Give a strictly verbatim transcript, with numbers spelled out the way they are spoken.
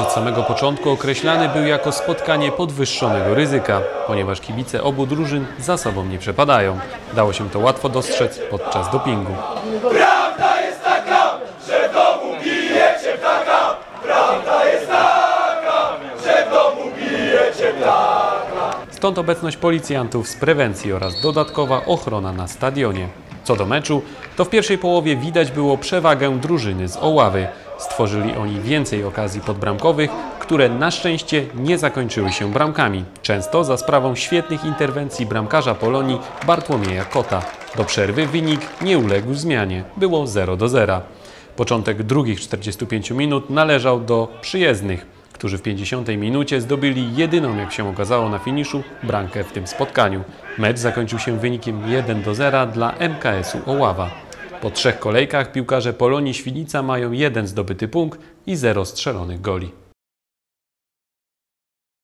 Mecz od samego początku określany był jako spotkanie podwyższonego ryzyka, ponieważ kibice obu drużyn za sobą nie przepadają. Dało się to łatwo dostrzec podczas dopingu. Prawda jest taka, że w domu bijecie ptaka! Prawda jest taka, że w domu bijecie ptaka! Stąd obecność policjantów z prewencji oraz dodatkowa ochrona na stadionie. Co do meczu, to w pierwszej połowie widać było przewagę drużyny z Oławy. Stworzyli oni więcej okazji podbramkowych, które na szczęście nie zakończyły się bramkami. Często za sprawą świetnych interwencji bramkarza Polonii Bartłomieja Kota. Do przerwy wynik nie uległ zmianie. Było zero do zera. Początek drugich czterdziestu pięciu minut należał do przyjezdnych, którzy w pięćdziesiątej minucie zdobyli jedyną, jak się okazało na finiszu, bramkę w tym spotkaniu. Mecz zakończył się wynikiem jeden do zera dla M K S u Oława. Po trzech kolejkach piłkarze Polonii Świdnica mają jeden zdobyty punkt i zero strzelonych goli.